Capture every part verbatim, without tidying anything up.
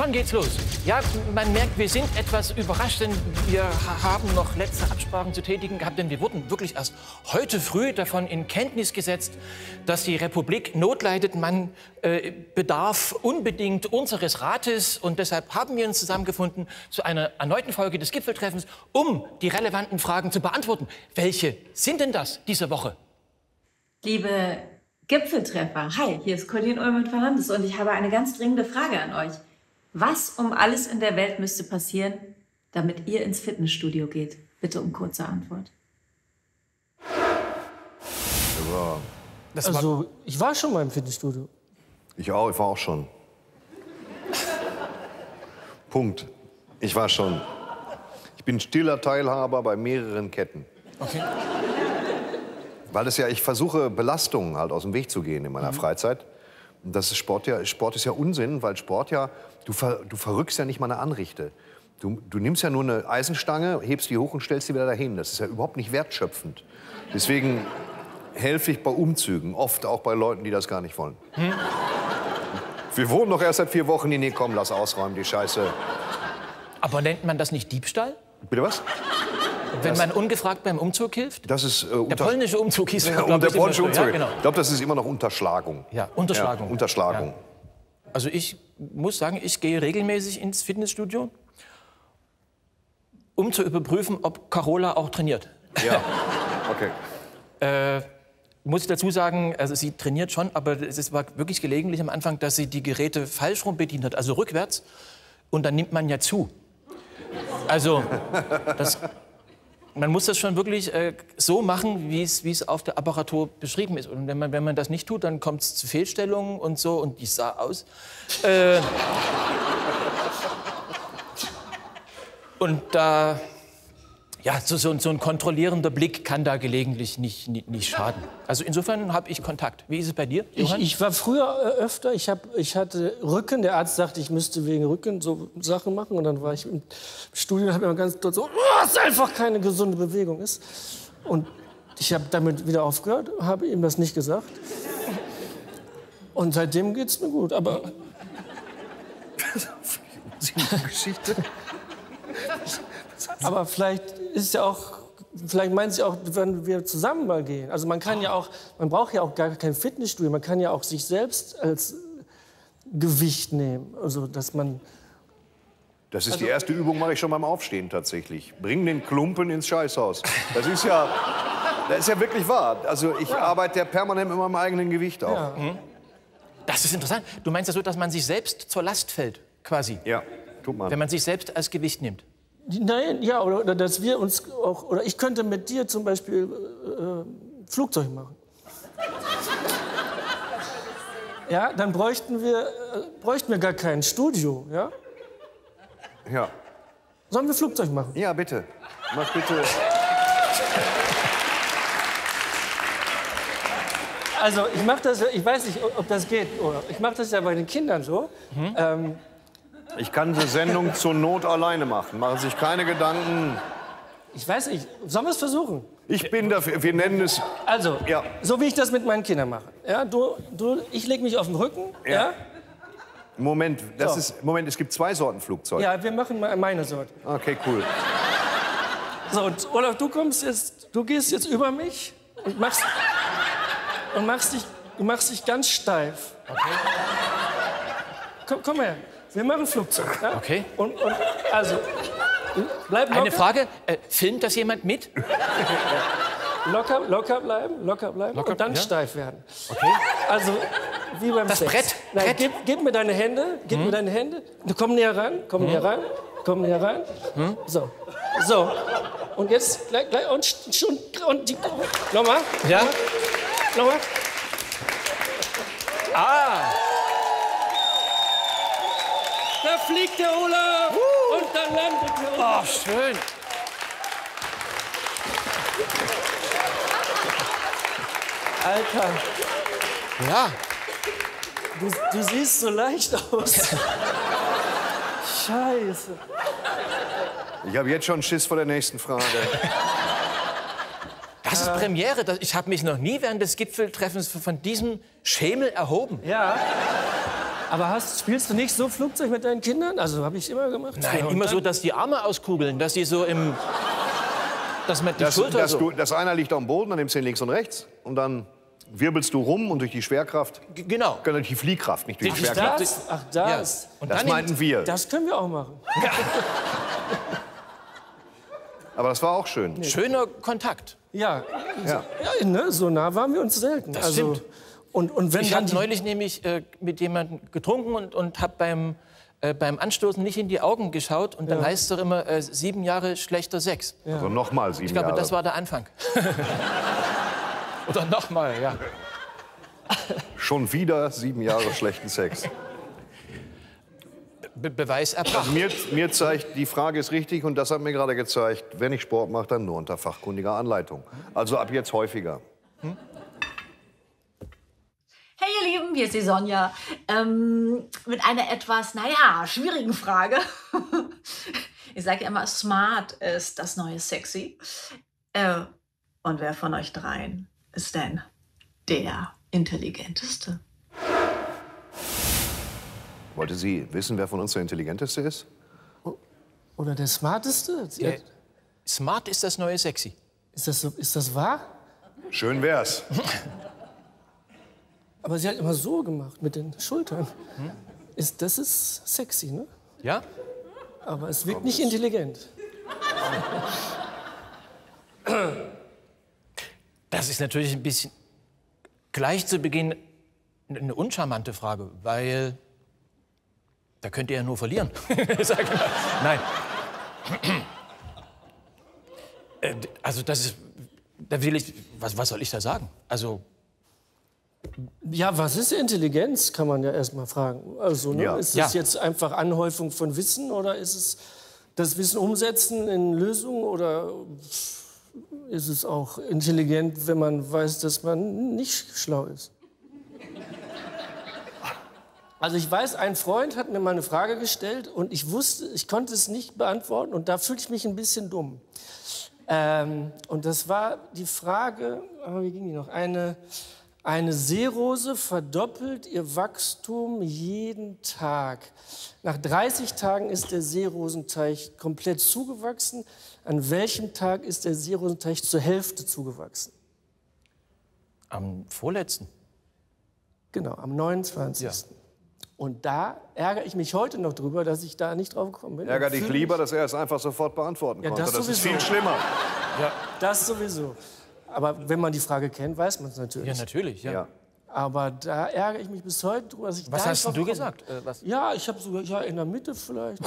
Schon geht's los. Ja, man merkt, wir sind etwas überrascht, denn wir haben noch letzte Absprachen zu tätigen gehabt, denn wir wurden wirklich erst heute früh davon in Kenntnis gesetzt, dass die Republik Not leidet. Man äh, bedarf unbedingt unseres Rates und deshalb haben wir uns zusammengefunden zu einer erneuten Folge des Gipfeltreffens, um die relevanten Fragen zu beantworten. Welche sind denn das diese Woche? Liebe Gipfeltreffer, hi, hier ist Colleen Ullmann-Fernandes und ich habe eine ganz dringende Frage an euch. Was um alles in der Welt müsste passieren, damit ihr ins Fitnessstudio geht? Bitte um kurze Antwort. Ja, das also, war... ich war schon mal im Fitnessstudio. Ich auch, ich war auch schon. Punkt. Ich war schon. Ich bin stiller Teilhaber bei mehreren Ketten. Okay. Weil es ja, ich versuche, Belastungen halt aus dem Weg zu gehen in meiner mhm. Freizeit. Und das ist Sport ja, Sport ist ja Unsinn, weil Sport ja, du, ver, du verrückst ja nicht mal eine Anrichte. Du, du nimmst ja nur eine Eisenstange, hebst die hoch und stellst sie wieder dahin. Das ist ja überhaupt nicht wertschöpfend. Deswegen helfe ich bei Umzügen, oft auch bei Leuten, die das gar nicht wollen. Hm? Wir wohnen doch erst seit vier Wochen hier. Nee, komm, lass ausräumen, die Scheiße. Aber nennt man das nicht Diebstahl? Bitte was? Wenn man ungefragt beim Umzug hilft? Das ist, äh, der polnische Umzug hieß ja, und der polnische Umzug. Ja, genau. Ich glaube, das ist immer noch Unterschlagung. Ja, Unterschlagung. Ja, Unterschlagung. Ja. Also ich muss sagen, ich gehe regelmäßig ins Fitnessstudio, um zu überprüfen, ob Carola auch trainiert. Ja, okay. äh, muss ich dazu sagen, also sie trainiert schon, aber es war wirklich gelegentlich am Anfang, dass sie die Geräte falsch rum bedient hat, also rückwärts. Und dann nimmt man ja zu. Also, das... Man muss das schon wirklich äh, so machen, wie es auf der Apparatur beschrieben ist. Und wenn man, wenn man das nicht tut, dann kommt es zu Fehlstellungen und so. Und die sah aus. Äh, und da, ja, so, so, so ein kontrollierender Blick kann da gelegentlich nicht, nicht, nicht schaden. Also insofern habe ich Kontakt. Wie ist es bei dir, Johann? Ich, ich war früher äh, öfter. Ich, hab, ich hatte Rücken. Der Arzt sagte, ich müsste wegen Rücken so Sachen machen. Und dann war ich im Studio und habe mir ganz dort so, oh, dass einfach keine gesunde Bewegung ist. Und ich habe damit wieder aufgehört, habe ihm das nicht gesagt. Und seitdem geht es mir gut. Aber Geschichte. Aber vielleicht ist ja auch, vielleicht meinen Sie auch, wenn wir zusammen mal gehen. Also man kann ja auch, man braucht ja auch gar kein Fitnessstudio. Man kann ja auch sich selbst als Gewicht nehmen. Also dass man. Das ist also, die erste Übung, mache ich schon beim Aufstehen tatsächlich. Bring den Klumpen ins Scheißhaus. Das ist ja, das ist ja wirklich wahr. Also ich ja. arbeite ja permanent mit meinem eigenen Gewicht auch. Ja. Mhm. Das ist interessant. Du meinst ja so, dass man sich selbst zur Last fällt, quasi. Ja, tut man. Wenn man sich selbst als Gewicht nimmt. Nein, ja, oder, oder dass wir uns auch, oder ich könnte mit dir zum Beispiel äh, Flugzeug machen. Ja, dann bräuchten wir, äh, bräuchten wir gar kein Studio, ja? Ja. Sollen wir Flugzeug machen? Ja, bitte. Mach bitte. Also ich mache das, ich weiß nicht, ob das geht, oder? Ich mache das ja bei den Kindern so. Mhm. Ähm, Ich kann die Sendung zur Not alleine machen. Machen Sie sich keine Gedanken. Ich weiß nicht. Sollen wir es versuchen? Ich bin dafür. Wir nennen es... Also, ja. so wie ich das mit meinen Kindern mache. Ja, du, du, ich lege mich auf den Rücken. Ja. Ja? Moment, das so. ist, Moment, es gibt zwei Sorten Flugzeug. Ja, wir machen meine Sorte. Okay, cool. So, und Olaf, du kommst jetzt, du gehst jetzt über mich und machst, und machst, dich, du machst dich ganz steif. Okay. Komm, komm her. Wir machen Flugzeug. Ja? Okay. Und, und also, bleib locker. Eine Frage, äh, filmt das jemand mit? Locker, locker bleiben, locker bleiben locker, und dann ja? steif werden. Okay. Also, wie beim Das Sex. Brett, Nein, Brett. Gib, gib mir deine Hände, gib hm? mir deine Hände. Du komm näher ran, komm hm? näher ran, komm näher ran. Hm? So, so. Und jetzt, gleich, gleich, und schon, und die, nochmal. Ja? Nochmal. Ah! Da fliegt der Olaf uh. und dann landet der Olaf. Oh, schön. Alter. Ja. Du, du siehst so leicht aus. Scheiße. Ich habe jetzt schon Schiss vor der nächsten Frage. Das ist Premiere. Das- Ich habe mich noch nie während des Gipfeltreffens von diesem Schemel erhoben. Ja. Aber hast, spielst du nicht so Flugzeug mit deinen Kindern? Also habe ich immer gemacht. Nein, Ja, immer dann- so, dass die Arme auskugeln, dass sie so im... Dass man die Das, Schulter das, so... du, das einer liegt am Boden, dann nimmst du ihn links und rechts und dann wirbelst du rum und durch die Schwerkraft, G- Genau. durch die Fliehkraft, nicht durch die Ach, Schwerkraft. Das? Ach, das. Ja. Und Das dann meinten wir. Das können wir auch machen. Aber das war auch schön. Schöner Kontakt. Ja, Ja. ja ne, so nah waren wir uns selten. Das also, stimmt. Und, und wenn Ich dann habe die, neulich nämlich äh, mit jemandem getrunken und, und habe beim, äh, beim Anstoßen nicht in die Augen geschaut. Und dann Ja. heißt es doch immer, äh, sieben Jahre schlechter Sex. Also nochmal sieben Ich glaube, Jahre. das war der Anfang. Oder nochmal, ja. Schon wieder sieben Jahre schlechten Sex. Be Beweis erbracht. Mir, mir zeigt, die Frage ist richtig und das hat mir gerade gezeigt, wenn ich Sport mache, dann nur unter fachkundiger Anleitung. Also ab jetzt häufiger. Hey ihr Lieben, hier ist die Sonja. Ähm, mit einer etwas, naja, schwierigen Frage. Ich sage ja immer, smart ist das neue sexy. Äh, und wer von euch dreien ist denn der intelligenteste? Wollte sie wissen, wer von uns der Intelligenteste ist? oder der Smarteste? Äh, smart ist das neue Sexy. Ist das, so, ist das wahr? Schön wär's. Aber sie hat immer so gemacht mit den Schultern. Ist, das ist sexy, ne? Ja? Aber es wirkt nicht intelligent. Das ist natürlich ein bisschen gleich zu Beginn eine uncharmante Frage, weil da könnt ihr ja nur verlieren. Sag ich mal. Nein. Äh, Also das ist, da will ich, was, was soll ich da sagen? Also Ja, was ist Intelligenz, kann man ja erst mal fragen. Also, ne? Ja. Ist es Ja. jetzt einfach Anhäufung von Wissen oder ist es das Wissen umsetzen in Lösungen oder ist es auch intelligent, wenn man weiß, dass man nicht schlau ist? Also ich weiß, ein Freund hat mir mal eine Frage gestellt und ich wusste, ich konnte es nicht beantworten und da fühlte ich mich ein bisschen dumm. Ähm, und das war die Frage, aber wie ging die noch? Eine, eine Seerose verdoppelt ihr Wachstum jeden Tag. Nach dreißig Tagen ist der Seerosenteich komplett zugewachsen. An welchem Tag ist der Seerosenteich zur Hälfte zugewachsen? am vorletzten. Genau, am neunundzwanzigsten Und da ärgere ich mich heute noch drüber, dass ich da nicht drauf gekommen bin. Ärger Und dich fühle lieber, mich- dass er es einfach sofort beantworten Ja, konnte. das Das, ist sowieso. viel schlimmer. Das sowieso. Aber wenn man die Frage kennt, weiß man es natürlich. Ja, natürlich. Ja. Ja. Aber da ärgere ich mich bis heute drüber, dass ich Was da hast nicht denn du drauf komme. gesagt? Äh, was? Ja, ich habe sogar ja, in der Mitte vielleicht.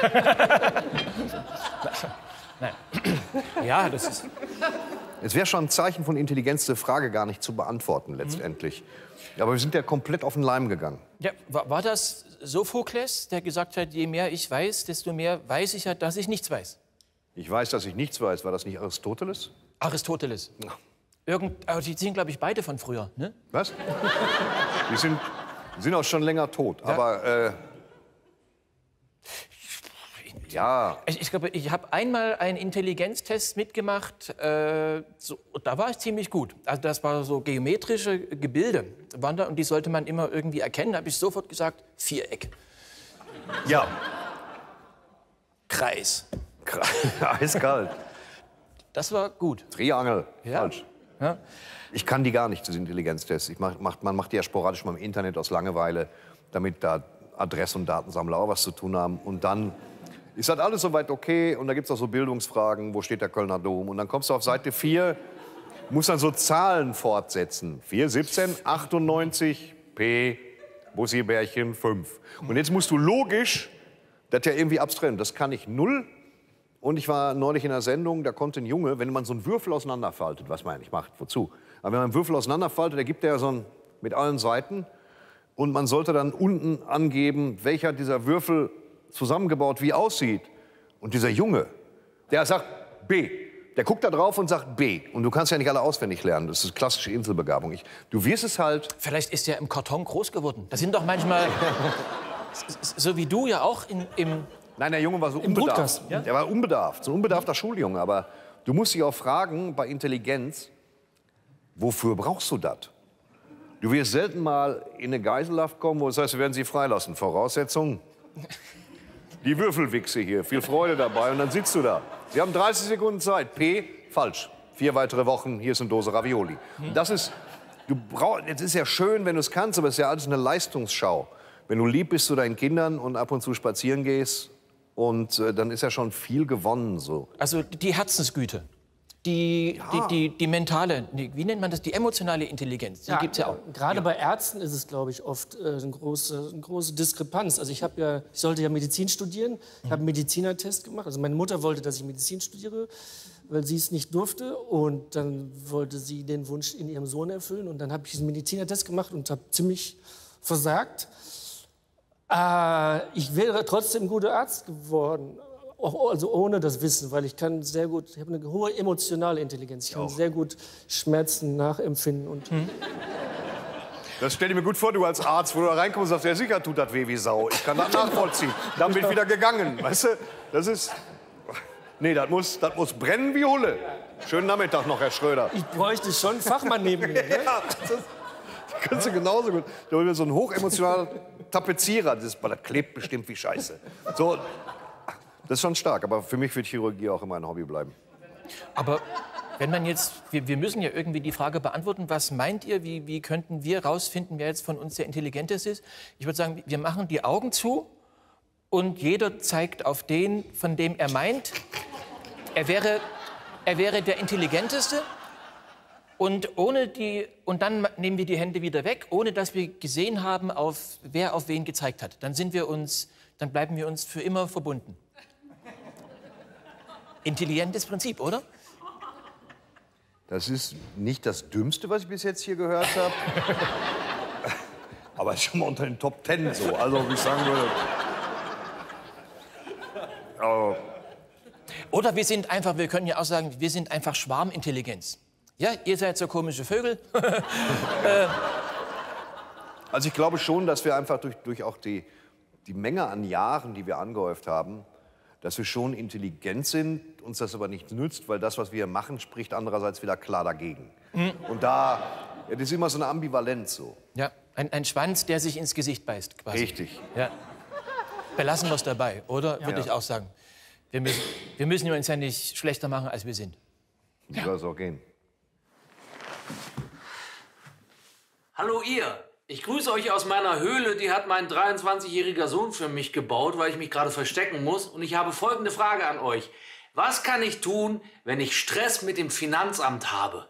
Ja, das ist. Es wäre schon ein Zeichen von Intelligenz, diese Frage gar nicht zu beantworten letztendlich. Aber wir sind ja komplett auf den Leim gegangen. Ja, war, war das Sophokles, der gesagt hat, je mehr ich weiß, desto mehr weiß ich ja, dass ich nichts weiß? Ich weiß, dass ich nichts weiß. War das nicht Aristoteles? Aristoteles. Irgend, aber die sind, glaube ich, beide von früher. Ne? Was? Die sind, die sind auch schon länger tot. Aber äh, ja, Ich, ich glaube, ich habe einmal einen Intelligenztest mitgemacht. Äh, so, da war ich ziemlich gut. Also das war so geometrische Gebilde waren da und die sollte man immer irgendwie erkennen. Da habe ich sofort gesagt, Viereck, ja, Kreis. eiskalt. Das war gut. Triangel. Ja. Falsch. Ja. Ich kann die gar nicht, diese Intelligenztests. Ich mach, macht, man macht die ja sporadisch mal im Internet aus Langeweile, damit da Adress- und Datensammler auch was zu tun haben. Und dann ist das alles soweit okay. Und da gibt es auch so Bildungsfragen, wo steht der Kölner Dom? Und dann kommst du auf Seite vier, musst dann so Zahlen fortsetzen. vier, siebzehn, achtundneunzig, P, Bussi-Bärchen, fünf. Und jetzt musst du logisch, das ja irgendwie abstrennen. Das kann ich null. Und ich war neulich in einer Sendung, da konnte ein Junge, wenn man so einen Würfel auseinanderfaltet, was man ja nicht macht, wozu? Aber wenn man einen Würfel auseinanderfaltet, da gibt er so einen mit allen Seiten. Und man sollte dann unten angeben, welcher dieser Würfel zusammengebaut wie aussieht. Und dieser Junge, der sagt B. Der guckt da drauf und sagt B. Und du kannst ja nicht alle auswendig lernen. Das ist klassische Inselbegabung. Ich, du wirst es halt. Vielleicht ist er im Karton groß geworden. Das sind doch manchmal, so wie du ja auch in, im... Nein, der Junge war so Im unbedarft. Brutkasten, ja? Der war unbedarft, so ein unbedarfter Schuljunge. Aber du musst dich auch fragen, bei Intelligenz, wofür brauchst du das? Du wirst selten mal in eine Geiselhaft kommen, wo es heißt, wir werden Sie freilassen. Voraussetzung? Die Würfelwichse hier. Viel Freude dabei. Und dann sitzt du da. Sie haben dreißig Sekunden Zeit. P, falsch. Vier weitere Wochen, hier ist eine Dose Ravioli. Und das ist, du brauchst, es ist ja schön, wenn du es kannst, aber es ist ja alles eine Leistungsschau. Wenn du lieb bist zu deinen Kindern und ab und zu spazieren gehst, und äh, dann ist ja schon viel gewonnen so. Also die Herzensgüte, die, Ja. die, die, die mentale, die, wie nennt man das, die emotionale Intelligenz, die gibt's ja auch. Gerade Ja. bei Ärzten ist es, glaube ich, oft äh, eine, große, eine große Diskrepanz. Also ich, hab ja, ich sollte ja Medizin studieren, ich habe einen Medizinertest gemacht. Also meine Mutter wollte, dass ich Medizin studiere, weil sie es nicht durfte. Und dann wollte sie den Wunsch in ihrem Sohn erfüllen. Und dann habe ich diesen Medizinertest gemacht und habe ziemlich versagt. Äh, ich wäre trotzdem ein guter Arzt geworden. Auch, also ohne das Wissen, weil ich kann sehr gut, ich habe eine hohe emotionale Intelligenz. Ich kann sehr gut Schmerzen nachempfinden. Und Das stell dir mir gut vor, du als Arzt, wo du da reinkommst und sagst, ja sicher tut das weh wie Sau. Ich kann das nachvollziehen. Dann wird wieder gegangen, weißt du? Das ist... Nee, das muss, das muss brennen wie Hulle. Schönen Nachmittag noch, Herr Schröder. ich bräuchte schon einen Fachmann neben mir. Ne? Ja, das, das kannst du genauso gut. Da wird so ein hochemotionaler Tapezierer. Das, das klebt bestimmt wie Scheiße. So, das ist schon stark. Aber für mich wird Chirurgie auch immer ein Hobby bleiben. Aber wenn man jetzt, wir, wir müssen ja irgendwie die Frage beantworten, was meint ihr, wie, wie könnten wir rausfinden, wer jetzt von uns der Intelligenteste ist? Ich würde sagen, wir machen die Augen zu und jeder zeigt auf den, von dem er meint, er wäre, er wäre der Intelligenteste. Und, ohne die, und dann nehmen wir die Hände wieder weg, ohne dass wir gesehen haben, auf, wer auf wen gezeigt hat. Dann, sind wir uns, dann bleiben wir uns für immer verbunden. Intelligentes Prinzip, oder? Das ist nicht das Dümmste, was ich bis jetzt hier gehört habe. Aber es ist schon mal unter den Top Ten so. Also, wie ich sagen würde. Aber Oder wir sind einfach, wir können ja auch sagen, wir sind einfach Schwarmintelligenz. Ja, ihr seid so komische Vögel. Also ich glaube schon, dass wir einfach durch, durch auch die, die Menge an Jahren, die wir angehäuft haben, dass wir schon intelligent sind, uns das aber nicht nützt, weil das, was wir machen, spricht andererseits wieder klar dagegen. Mhm. Und da, ja, das ist immer so eine Ambivalenz so. Ja, ein, ein Schwanz, der sich ins Gesicht beißt, quasi. Richtig. Ja. Belassen wir es dabei, oder? Ja. Würde ich auch sagen. Wir müssen, wir müssen uns ja nicht schlechter machen, als wir sind. Wie soll es auch gehen? Hallo ihr, ich grüße euch aus meiner Höhle, die hat mein dreiundzwanzigjähriger Sohn für mich gebaut, weil ich mich gerade verstecken muss. Und ich habe folgende Frage an euch. Was kann ich tun, wenn ich Stress mit dem Finanzamt habe?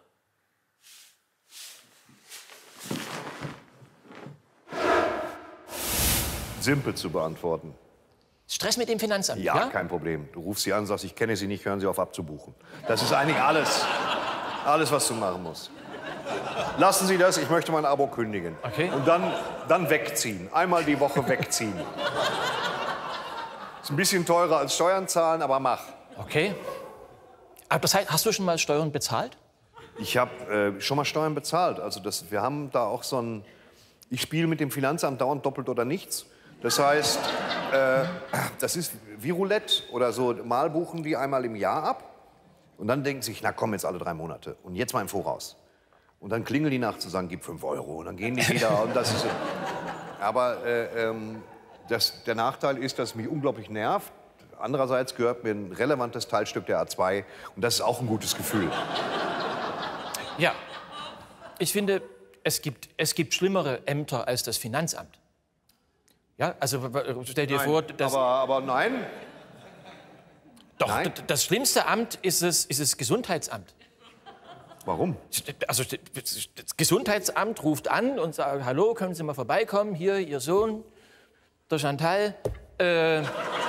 Simpel zu beantworten. Stress mit dem Finanzamt, Ja, ja? kein Problem. Du rufst sie an und sagst, ich kenne Sie nicht, hören Sie auf abzubuchen. Das ist eigentlich alles, alles, was du machen musst. Lassen Sie das, ich möchte mein Abo kündigen. Okay. Und dann, dann wegziehen. Einmal die Woche wegziehen. Ist ein bisschen teurer als Steuern zahlen, aber mach. Okay. Aber das heißt, hast du schon mal Steuern bezahlt? Ich habe äh, schon mal Steuern bezahlt. Also das, wir haben da auch so ein... Ich spiele mit dem Finanzamt dauernd doppelt oder nichts. Das heißt, äh, das ist wie Roulette oder so. Mal buchen die einmal im Jahr ab. Und dann denken sie sich, na komm, jetzt alle drei Monate. Und jetzt mal im Voraus. Und dann klingeln die nachts und sagen, gib fünf Euro. Und dann gehen die wieder. Und das ist, aber äh, ähm, das, der Nachteil ist, dass es mich unglaublich nervt. Andererseits gehört mir ein relevantes Teilstück der A zwei. Und das ist auch ein gutes Gefühl. Ja. Ich finde, es gibt, es gibt schlimmere Ämter als das Finanzamt. Ja, also stell dir Nein, vor, dass... aber, aber nein. Doch, nein. d- das schlimmste Amt ist es, ist das Gesundheitsamt. Warum? Also das Gesundheitsamt ruft an und sagt, hallo, können Sie mal vorbeikommen? Hier, Ihr Sohn, der Chantal, äh,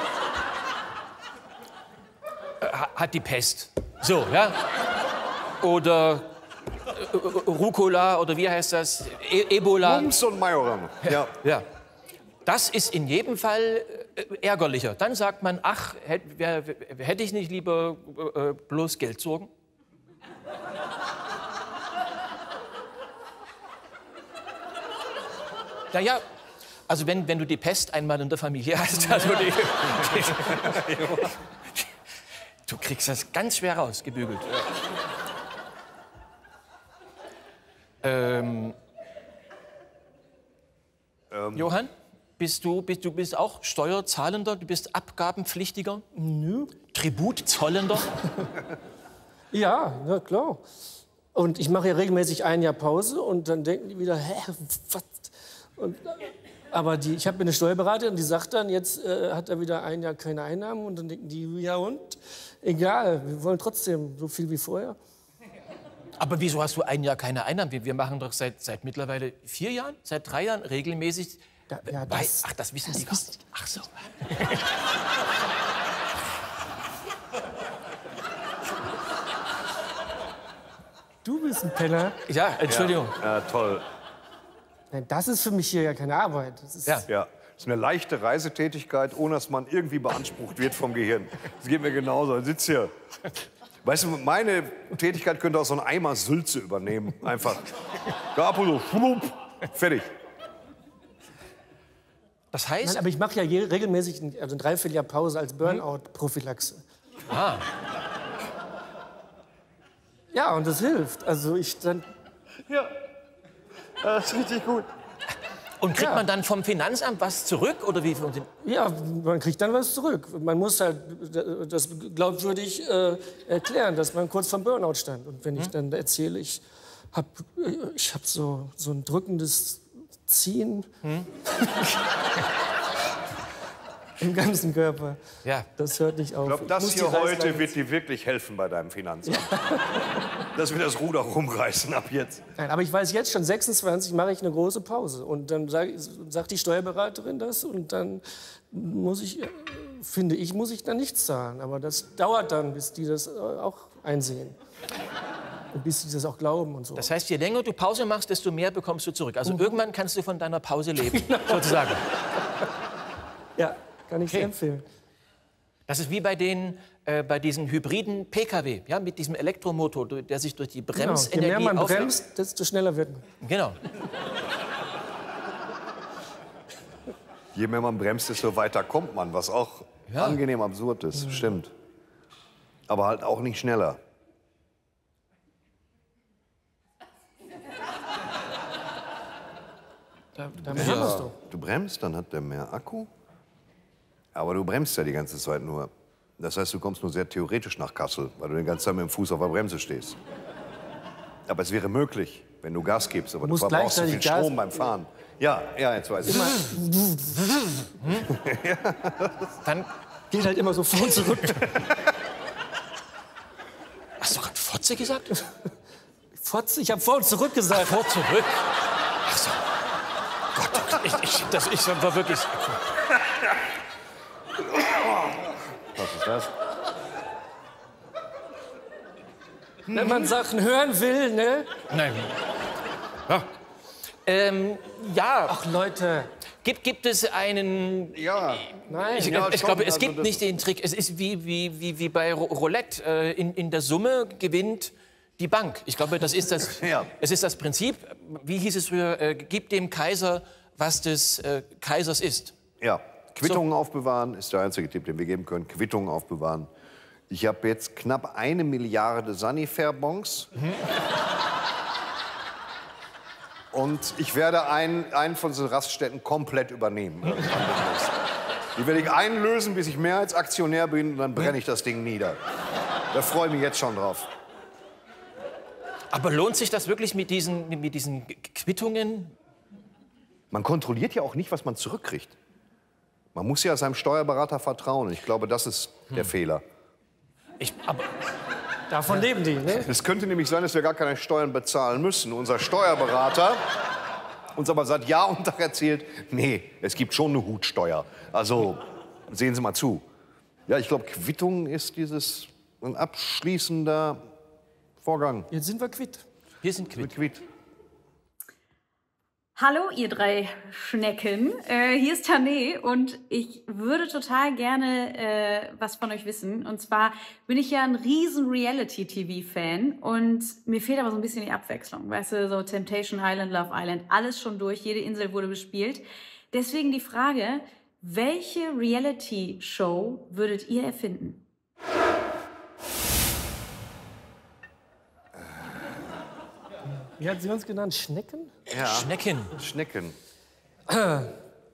hat die Pest. So, ja. Oder äh, Rucola, oder wie heißt das? E Ebola. Mumps und Majoran. Ja. Ja. Das ist in jedem Fall äh, ärgerlicher. Dann sagt man, ach, hätte wer, wer, hätte ich nicht lieber äh, bloß Geldsorgen? Naja, also wenn, wenn du die Pest einmal in der Familie hast, also die, die, du kriegst das ganz schwer rausgebügelt. Ähm, Johann, bist du, bist, du bist auch Steuerzahlender, du bist Abgabenpflichtiger? Nö. Tributzollender? Ja, na klar. Und ich mache ja regelmäßig ein Jahr Pause und dann denken die wieder, hä, was? Und, aber die, ich habe eine Steuerberaterin, die sagt dann, jetzt äh, hat er wieder ein Jahr keine Einnahmen. Und dann denken die, ja und? Egal, wir wollen trotzdem so viel wie vorher. Aber wieso hast du ein Jahr keine Einnahmen? Wir, wir machen doch seit, seit mittlerweile vier Jahren, seit drei Jahren regelmäßig. Da, ja, bei, das, ach, das wissen das die gar nicht. Ach so. Du bist ein Penner. Ja, Entschuldigung. Ja, toll. Nein, das ist für mich hier ja keine Arbeit. Das ist, Ja. Ja, das ist eine leichte Reisetätigkeit, ohne dass man irgendwie beansprucht wird vom Gehirn. Das geht mir genauso. Ich sitze hier. Weißt du, meine Tätigkeit könnte auch so ein Eimer Sülze übernehmen. Einfach. Gab so, schwupp, fertig. Das heißt, Nein, aber ich mache ja je, regelmäßig ein, also ein Dreivierteljahr Pause als Burnout-Prophylaxe. ah, Ja, und das hilft. Also ich dann, Ja, das ist richtig gut. und kriegt Ja. man dann vom Finanzamt was zurück? Oder wie funktioniert? ja, man kriegt dann was zurück. Man muss halt das glaubwürdig äh, erklären, dass man kurz vom Burnout stand. Und wenn ich dann erzähle, ich habe ich hab so, so ein drückendes Ziehen im ganzen Körper, Ja. das hört nicht auf. Ich glaube, das muss die hier heute Reißleine wird dir wirklich helfen bei deinem Finanzamt. Dass wir das Ruder rumreißen ab jetzt. Nein, aber ich weiß jetzt schon, sechsundzwanzig mache ich eine große Pause. Und dann sag, sagt die Steuerberaterin das und dann muss ich, äh, finde ich, muss ich dann nichts zahlen. Aber das dauert dann, bis die das äh, auch einsehen. Und bis die das auch glauben und so. Das heißt, je länger du Pause machst, desto mehr bekommst du zurück. Also irgendwann kannst du von deiner Pause leben, sozusagen. Ja, kann ich sehr Okay. empfehlen. Das ist wie bei, den, äh, bei diesen hybriden P K W, ja, mit diesem Elektromotor, der sich durch die Genau. Je Bremsenergie mehr man auflädt. bremst, desto schneller wird man. Genau. Je mehr man bremst, desto weiter kommt man, was auch Ja. angenehm absurd ist. Stimmt. Aber halt auch nicht schneller. Da, damit haben wir's doch. Du bremst, dann hat der mehr Akku. Aber du bremst ja die ganze Zeit nur. Das heißt, du kommst nur sehr theoretisch nach Kassel, weil du den ganzen Tag mit dem Fuß auf der Bremse stehst. Aber es wäre möglich, wenn du Gas gibst. Aber du musst verbrauchst so viel gleichzeitig Gas- Strom beim Fahren. Ja, ja, jetzt weiß ich. Dann Geht halt immer so vor und zurück. hast du gerade Fotze gesagt? Fotze, ich habe vor und zurück gesagt. Vor, zurück. Ach so. Gott, ich, ich, das ich war wirklich... Was ist das? Wenn man Sachen hören will, ne? Nein. Ja. Ähm, ja, Ach Leute, gibt, gibt es einen... Ja, nein. Ich, Ja, ich schon, glaube, es also gibt das- nicht den Trick. Es ist wie, wie, wie, wie bei Ro- Roulette. Äh, In, in der Summe gewinnt die Bank. Ich glaube, das ist das, Ja. es ist das Prinzip. Wie hieß es früher? Äh, gib dem Kaiser, was des äh, Kaisers ist. Ja, Quittungen aufbewahren ist der einzige Tipp, den wir geben können. Quittungen aufbewahren. Ich habe jetzt knapp eine Milliarde Sanifair-Bons. Und ich werde einen, einen von diesen Raststätten komplett übernehmen. Die werde ich einlösen, bis ich Mehrheitsaktionär bin, und dann brenne ich das Ding nieder. Da freue ich mich jetzt schon drauf. Aber lohnt sich das wirklich mit diesen, mit diesen Quittungen? Man kontrolliert ja auch nicht, was man zurückkriegt. Man muss ja seinem Steuerberater vertrauen. Ich glaube, das ist der Fehler. Ich, aber, Davon leben die, ne? Es könnte nämlich sein, dass wir gar keine Steuern bezahlen müssen. Unser Steuerberater uns aber seit Jahr und Tag erzählt, nee, es gibt schon eine Hutsteuer. Also sehen Sie mal zu. Ja, ich glaube, Quittung ist dieses ein abschließender Vorgang. Jetzt sind wir quitt. wir sind quitt. Mit Quitt. Hallo, ihr drei Schnecken. Äh, hier ist Tané und ich würde total gerne äh, was von euch wissen. Und zwar bin ich ja ein riesen Reality-T V-Fan und mir fehlt aber so ein bisschen die Abwechslung. Weißt du, so Temptation Island, Love Island, alles schon durch, jede Insel wurde bespielt. Deswegen die Frage, welche Reality-Show würdet ihr erfinden? Wie hat sie uns genannt? Schnecken? Ja. Schnecken. Schnecken. Ja.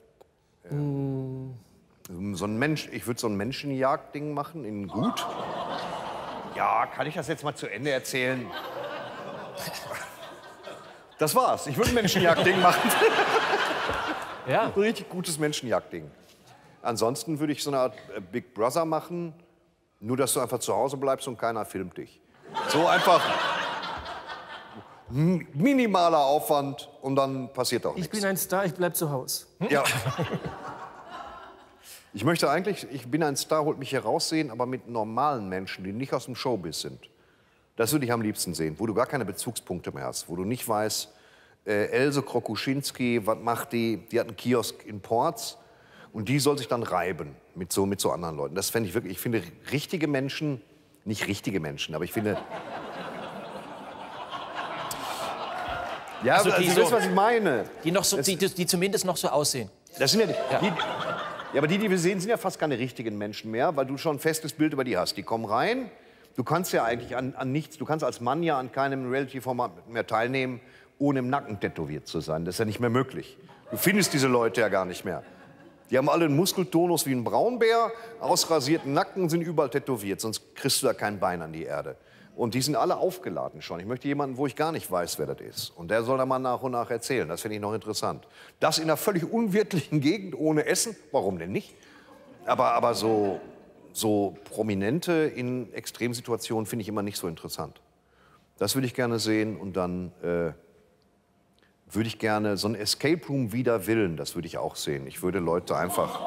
So ein Mensch, ich würde so ein Menschenjagd-Ding machen in Gut. Ja, kann ich das jetzt mal zu Ende erzählen? Das war's. Ich würde ein Menschenjagd-Ding machen. Ja. Ein richtig gutes Menschenjagd-Ding. Ansonsten würde ich so eine Art Big Brother machen, nur dass du einfach zu Hause bleibst und keiner filmt dich. So einfach minimaler Aufwand und dann passiert auch nichts. Ich bin ein Star, ich bleib zu Hause. Ja. Ich möchte eigentlich, ich bin ein Star, holt mich hier raussehen, aber mit normalen Menschen, die nicht aus dem Showbiz sind. Das würde ich am liebsten sehen, wo du gar keine Bezugspunkte mehr hast, wo du nicht weißt, äh, Else Krokuschinski, was macht die? Die hat einen Kiosk in Porz und die soll sich dann reiben mit so, mit so anderen Leuten. Das fände ich wirklich, ich finde richtige Menschen, nicht richtige Menschen, aber ich finde... Ja, Also also die du so- weißt, was ich meine. Die, noch so, Das- die, die, die zumindest noch so aussehen. Das sind ja, die, die, ja, aber die, die wir sehen, sind ja fast keine richtigen Menschen mehr, weil du schon ein festes Bild über die hast. Die kommen rein, du kannst ja eigentlich an, an nichts, du kannst als Mann ja an keinem Reality-Format mehr teilnehmen, ohne im Nacken tätowiert zu sein. Das ist ja nicht mehr möglich. Du findest diese Leute ja gar nicht mehr. Die haben alle einen Muskeltonus wie ein Braunbär, ausrasierten Nacken, sind überall tätowiert, sonst kriegst du da kein Bein an die Erde. Und die sind alle aufgeladen schon. Ich möchte jemanden, wo ich gar nicht weiß, wer das ist. Und der soll dann mal nach und nach erzählen. Das finde ich noch interessant. Das in einer völlig unwirtlichen Gegend, ohne Essen, warum denn nicht? Aber, aber so, so Prominente in Extremsituationen finde ich immer nicht so interessant. Das würde ich gerne sehen. Und dann äh, würde ich gerne so ein Escape Room wider Willen, das würde ich auch sehen. Ich würde Leute einfach,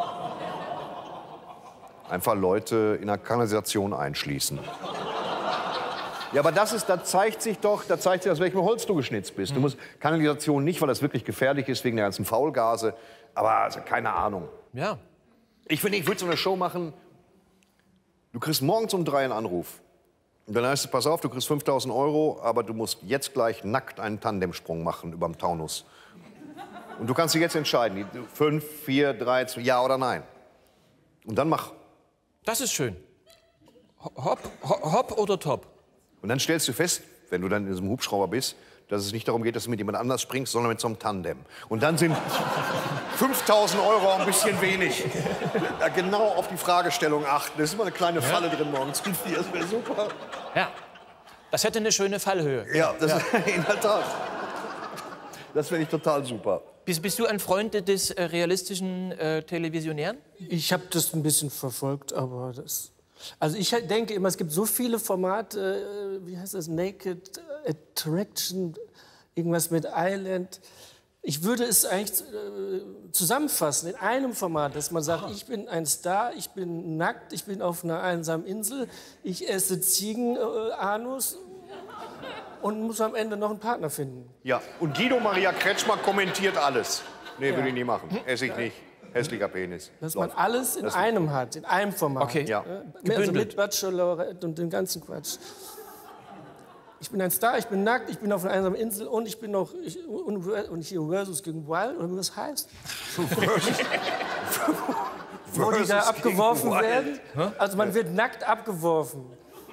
einfach Leute in einer Kanalisation einschließen. Ja, aber das ist, da zeigt sich doch, da zeigt sich, aus welchem Holz du geschnitzt bist. Du musst Kanalisation nicht, weil das wirklich gefährlich ist wegen der ganzen Faulgase, aber also, keine Ahnung. Ja. Ich finde, ich würde so eine Show machen. Du kriegst morgens um drei einen Anruf. Und dann heißt es, pass auf, du kriegst fünftausend Euro, aber du musst jetzt gleich nackt einen Tandemsprung machen überm Taunus. Und du kannst dich jetzt entscheiden, die fünf, vier, drei, zwei, ja oder nein. Und dann mach. Das ist schön. Hopp, hopp, hopp oder top? Und dann stellst du fest, wenn du dann in so einem Hubschrauber bist, dass es nicht darum geht, dass du mit jemand anders springst, sondern mit so einem Tandem. Und dann sind fünftausend Euro ein bisschen wenig. Da genau auf die Fragestellung achten. Da ist immer eine kleine Falle drin morgens um vier. Das wäre super. Ja. Das hätte eine schöne Fallhöhe. Ja, das in der Tat. Das finde ich total super. Bist, bist du ein Freund des äh, realistischen äh, Televisionären? Ich habe das ein bisschen verfolgt, aber das... Also ich denke immer, es gibt so viele Formate, äh, wie heißt das, Naked Attraction, irgendwas mit Island. Ich würde es eigentlich äh, zusammenfassen in einem Format, dass man sagt, ich bin ein Star, ich bin nackt, ich bin auf einer einsamen Insel, ich esse Ziegenanus äh, und muss am Ende noch einen Partner finden. Ja, und Guido Maria Kretschmer kommentiert alles. Nee, würde ich nie machen. Esse ich nicht. Hässlicher Penis. Dass man Läuft. alles in Das- einem hat, in einem Format. Okay. Ja. Äh, Also mit Bachelorette und dem ganzen Quatsch. Ich bin ein Star, ich bin nackt, ich bin auf einer einsamen Insel und ich bin noch... Ich, und, und hier Versus gegen Wild, oder wie das heißt. Wo die da Versus abgeworfen gegen werden. Also man wird nackt abgeworfen.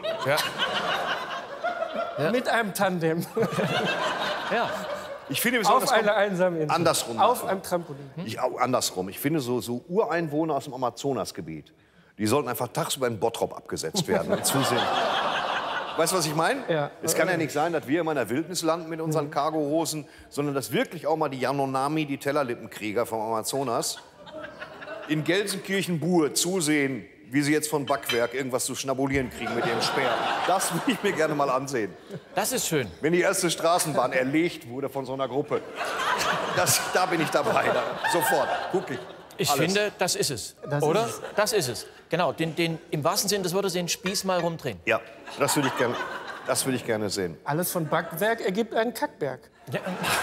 Ja. Mit einem Tandem. Ja. Ich finde, wir sollen Auf das einer einsamen Insel. andersrum Auf machen. einem Trampolin. Ich, auch andersrum. Ich finde, so, so Ureinwohner aus dem Amazonasgebiet, die sollten einfach tagsüber in Bottrop abgesetzt werden und zusehen. Weißt du, was ich meine? Ja. Es kann ja nicht sein, dass wir immer in der Wildnis landen mit unseren Cargohosen, sondern dass wirklich auch mal die Yanomami, die Tellerlippenkrieger vom Amazonas, in Gelsenkirchen-Buhe zusehen, wie sie jetzt von Backwerk irgendwas zu schnabulieren kriegen mit ihrem Speer. Das würde ich mir gerne mal ansehen. Das ist schön. Wenn die erste Straßenbahn erlegt wurde von so einer Gruppe. Das, da bin ich dabei. Da, sofort. Guck ich. Ich Alles. finde, das ist es. Das Oder? ist es. Das ist es. Genau, den, den, im wahrsten Sinne des Wortes den Spieß mal rumdrehen. Ja, das würde ich gerne, das würde ich gerne sehen. Alles von Backwerk ergibt einen Kackberg. Ja.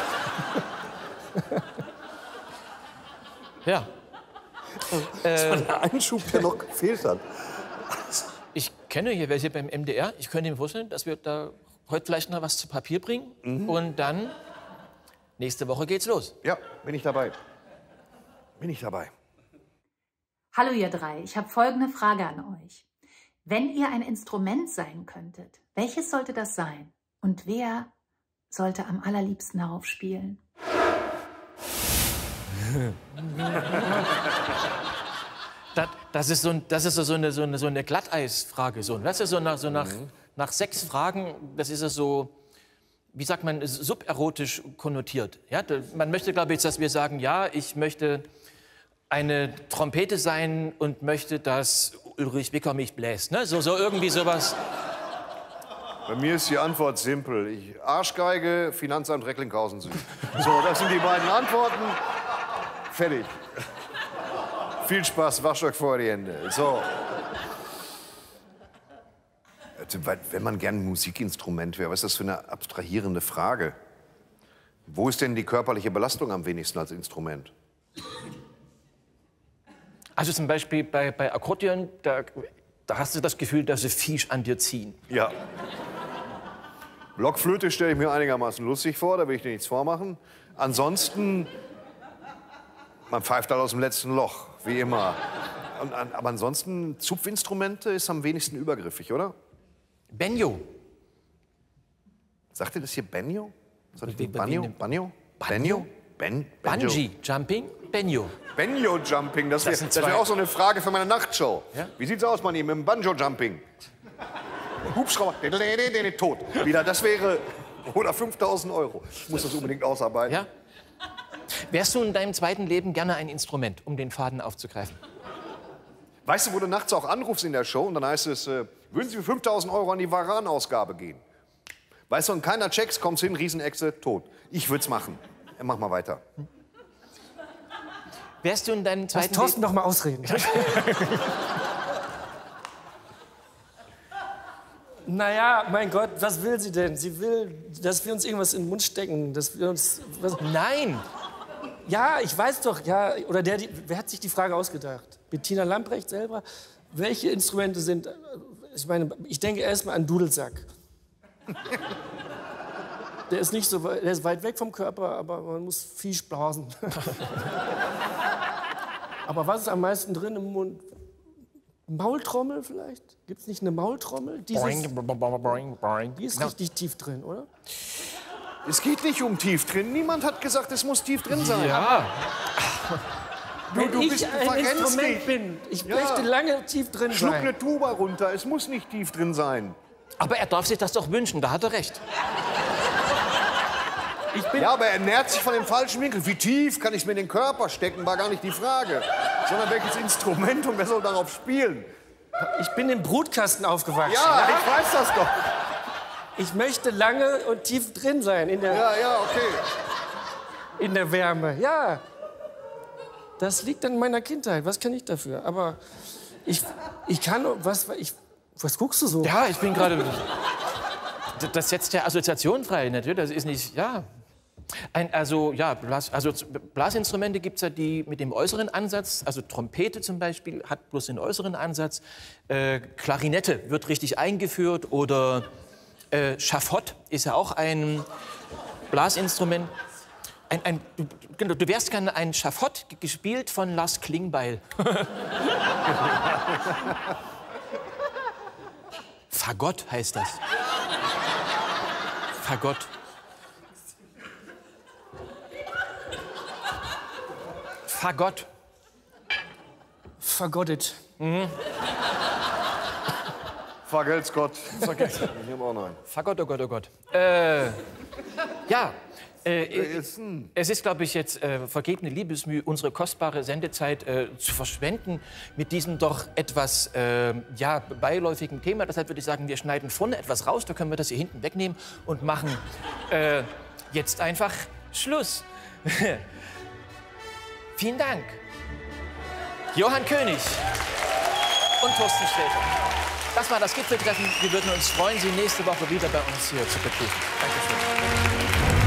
Ja. Der Einschub, der noch gefehlt hat. Ich kenne hier welche beim M D R. Ich könnte mir vorstellen, dass wir da heute vielleicht noch was zu Papier bringen. Und dann, nächste Woche geht's los. Ja, bin ich dabei. Bin ich dabei. Hallo ihr drei, ich habe folgende Frage an euch. Wenn ihr ein Instrument sein könntet, welches sollte das sein? Und wer sollte am allerliebsten darauf spielen? das, das ist so, ein, das ist so eine, so eine, so eine Glatteisfrage. So. Das ist so nach, so nach, mhm. nach sechs Fragen, das ist so, wie sagt man, suberotisch konnotiert. Ja? Man möchte, glaube ich, dass wir sagen, ja, ich möchte eine Trompete sein und möchte, dass Ulrich Wicker mich bläst. Ne? So, so irgendwie sowas. Bei mir ist die Antwort simpel. Ich, Arschgeige, Finanzamt Recklinghausen Süd. So, das sind die beiden Antworten. Fertig. Viel Spaß, wascht euch vor die Hände. So. Also, wenn man gern ein Musikinstrument wäre, was ist das für eine abstrahierende Frage? Wo ist denn die körperliche Belastung am wenigsten als Instrument? Also zum Beispiel bei, bei Akkordeon, da, da hast du das Gefühl, dass sie Viech an dir ziehen. Ja. Blockflöte stelle ich mir einigermaßen lustig vor, da will ich dir nichts vormachen. Ansonsten, man pfeift halt aus dem letzten Loch, wie immer. Und, aber ansonsten, Zupfinstrumente ist am wenigsten übergriffig, oder? Benjo. Sagt ihr das hier Benjo? Sagt Wie- ihr Banjo? wie- Banjo? Benjo? Ben? Benjo? Bungee Jumping, Benjo. Benjo-Jumping, das wäre sind das wär zwei- auch so eine Frage für meine Nachtshow. Ja? Wie sieht's aus, Manni, mit dem Banjo-Jumping? Hubschrauber, tot. Wieder, das wäre, oder fünftausend Euro. Ich muss das unbedingt ausarbeiten. Ja? Wärst du in deinem zweiten Leben gerne ein Instrument, um den Faden aufzugreifen? Weißt du, wo du nachts auch anrufst in der Show und dann heißt es, äh, würden Sie für fünftausend Euro an die Varan-Ausgabe gehen? Weißt du, und keiner checks, kommst hin, Riesenechse, tot. Ich würd's machen. Ja, mach mal weiter. Wärst du in deinem Lass zweiten Thorsten Leben... noch mal ausreden. Naja, mein Gott, was will sie denn? Sie will, dass wir uns irgendwas in den Mund stecken, dass wir uns... Was, Nein! ja, ich weiß doch, ja, oder der, die, wer hat sich die Frage ausgedacht? Bettina Lamprecht selber? Welche Instrumente sind... Ich meine, ich denke erstmal an Dudelsack. Der ist nicht so weit, der ist weit weg vom Körper, aber man muss viel blasen. Aber was ist am meisten drin im Mund? Maultrommel vielleicht? Gibt es nicht eine Maultrommel? Dieses, Boing, boing, boing, boing. die ist Genau. richtig tief drin, oder? Es geht nicht um tief drin. Niemand hat gesagt, es muss tief drin sein. Ja, Wenn du ich bist- ein verrennst Instrument dich. bin, ich Ja. möchte lange tief drin Schluck sein. eine Tuba runter, es muss nicht tief drin sein. aber er darf sich das doch wünschen, da hat er recht. Ja, aber er nährt sich von dem falschen Winkel. Wie tief kann ich es mir in den Körper stecken, war gar nicht die Frage. Sondern welches Instrument und wer soll darauf spielen? Ich bin im Brutkasten aufgewachsen. Ja, ich weiß das doch. Ich möchte lange und tief drin sein in der, Ja, ja, okay. in der Wärme. Ja, das liegt an meiner Kindheit. Was kann ich dafür? Aber ich, ich kann... Was, ich, was guckst du so? Ja, ich bin gerade... Das setzt ja Assoziationen frei, natürlich. Das ist nicht... Ja. Ein, also, ja, Blas, also Blasinstrumente gibt es ja die mit dem äußeren Ansatz. Also Trompete zum Beispiel hat bloß den äußeren Ansatz. Äh, Klarinette wird richtig eingeführt. Oder äh, Schafott ist ja auch ein Blasinstrument. Ein, ein, du, genau, du wärst gerne ein Schafott, gespielt von Lars Klingbeil. Fagott heißt das. Fagott. Fagott. Vergottet. Vergelt's Gott. Ich nehme auch noch einen. Fagott, oh Gott, oh Gott. Äh, ja, äh, Ist ein- es ist, glaube ich, jetzt äh, vergebene Liebesmühe, unsere kostbare Sendezeit äh, zu verschwenden mit diesem doch etwas äh, ja, beiläufigen Thema. Deshalb würde ich sagen, wir schneiden vorne etwas raus, da können wir das hier hinten wegnehmen und machen äh, jetzt einfach Schluss. Vielen Dank. Johann König und Thorsten Sträter. Das war das Gipfeltreffen. Wir würden uns freuen, Sie nächste Woche wieder bei uns hier zu begrüßen. Dankeschön.